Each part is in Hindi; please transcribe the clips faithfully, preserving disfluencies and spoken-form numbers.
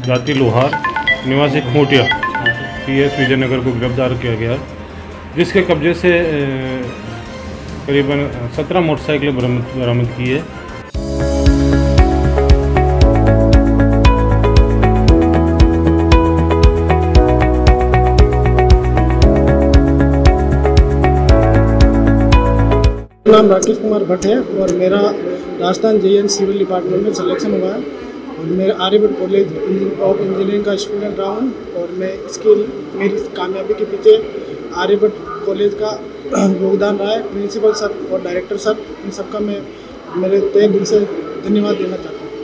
जाति लोहार निवासी खूंटिया पी एस विजयनगर को गिरफ्तार किया गया, जिसके कब्जे से करीबन सत्रह मोटरसाइकिलें बरामद बरामद की है। नाम राकेश कुमार भट्ट है और मेरा Rajasthan J N civil department में सिलेक्शन हुआ है और मैं आर्यभट्ट कॉलेज ऑफ इंजीनियरिंग का स्टूडेंट रहा हूँ और मैं इसके मेरी कामयाबी के पीछे आर्यभट्ट कॉलेज का योगदान रहा है। प्रिंसिपल सर और डायरेक्टर सर, इन सबका मैं मेरे तहे दिल से धन्यवाद देना चाहता हूँ।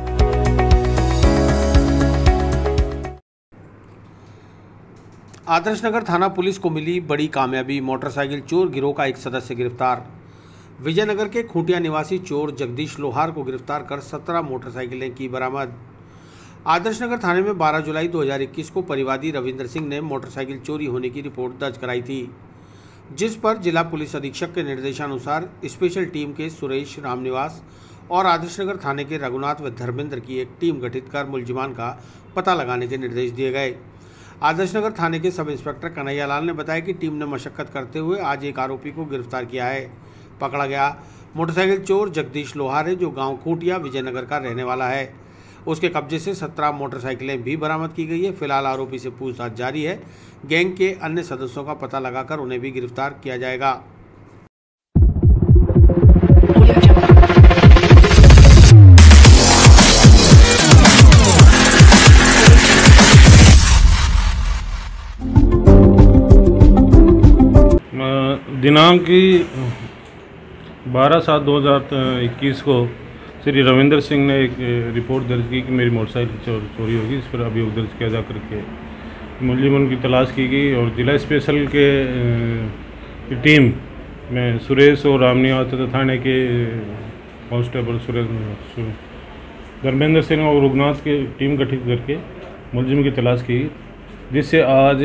आदर्शनगर थाना पुलिस को मिली बड़ी कामयाबी, मोटरसाइकिल चोर गिरोह का एक सदस्य गिरफ्तार। विजयनगर के खूंटिया निवासी चोर जगदीश लोहार को गिरफ्तार कर सत्रह मोटरसाइकिलें की बरामद। आदर्शनगर थाने में बारह जुलाई दो हज़ार इक्कीस को परिवादी रविंद्र सिंह ने मोटरसाइकिल चोरी होने की रिपोर्ट दर्ज कराई थी, जिस पर जिला पुलिस अधीक्षक के निर्देशानुसार स्पेशल टीम के सुरेश रामनिवास और आदर्शनगर थाने के रघुनाथ व धर्मेंद्र की एक टीम गठित कर मुलजिमान का पता लगाने के निर्देश दिए गए। आदर्शनगर थाने के सब इंस्पेक्टर कन्हैया लाल ने बताया कि टीम ने मशक्कत करते हुए आज एक आरोपी को गिरफ्तार किया है। पकड़ा गया मोटरसाइकिल चोर जगदीश लोहार है, जो गांव खूंटिया विजयनगर का रहने वाला है। उसके कब्जे से सत्रह मोटरसाइकिलें भी बरामद की गई है। फिलहाल आरोपी से पूछताछ जारी है। गैंग के अन्य सदस्यों का पता लगाकर उन्हें भी गिरफ्तार किया जाएगा। दिनांक बारह सात दो हज़ार इक्कीस को श्री रविंद्र सिंह ने एक रिपोर्ट दर्ज की कि मेरी मोटरसाइकिल चोर चोरी होगी। इस पर अभियोग दर्ज किया जा करके मुलजिमों की तलाश की गई और जिला स्पेशल के की टीम में सुरेश और रामनिवास तथा थाने के कांस्टेबल सुरेश धर्मेंद्र सिंह और रघुनाथ की टीम गठित करके मुलजिम की तलाश की, जिससे आज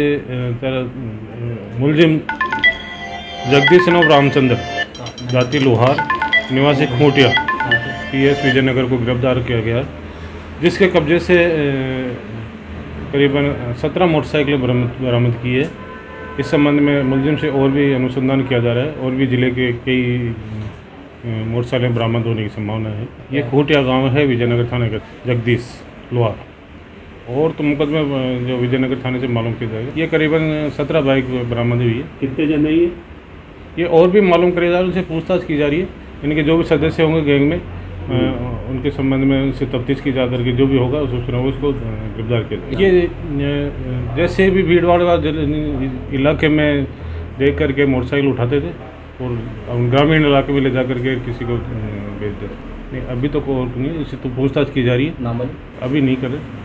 मुलजिम जगदीश सिंह रामचंद्र जाति लोहार निवासी खूंटिया पी एस विजयनगर को गिरफ्तार किया गया, जिसके कब्जे से करीबन सत्रह मोटरसाइकिलें बरामद बरामद की है। इस संबंध में मुलजिम से और भी अनुसंधान किया जा रहा है और भी जिले के कई मोटरसाइकिलें बरामद होने की संभावना है। ये खूंटिया गांव है विजयनगर थाने का जगदीश लोहार और तो मुकदमे जो विजयनगर थाने से मालूम किया जाएगा। ये करीबन सत्रह बाइक बरामद हुई है। कितने जने ये ये और भी मालूम करे जा रहा है, उनसे पूछताछ की जा रही है। इनके जो भी सदस्य होंगे गैंग में आ, उनके संबंध में उनसे तफ्तीश की जा करके जो भी होगा उस उसको गिरफ्तार किया जाएगा। ये जैसे भी भीड़ भाड़ का इलाके में देख करके मोटरसाइकिल उठाते थे और ग्रामीण इलाके में ले जा करके किसी को भेज देते। नहीं, अभी तो कोई नहीं, इससे तो पूछताछ की जा रही है, अभी नहीं करे।